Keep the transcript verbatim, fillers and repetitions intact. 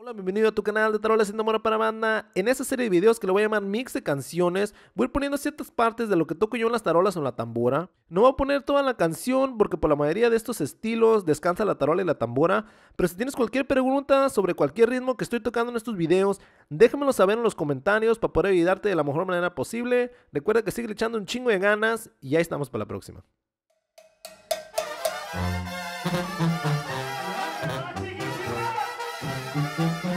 Hola, bienvenido a tu canal de Tarolas Haciendo Mora para Banda. En esta serie de videos que le voy a llamar Mix de Canciones, voy a ir poniendo ciertas partes de lo que toco yo en las tarolas o en la tambora. No voy a poner toda la canción porque por la mayoría de estos estilos descansa la tarola y la tambora. Pero si tienes cualquier pregunta sobre cualquier ritmo que estoy tocando en estos videos, déjamelo saber en los comentarios para poder ayudarte de la mejor manera posible. Recuerda que sigue echando un chingo de ganas y ya estamos para la próxima. Thank you.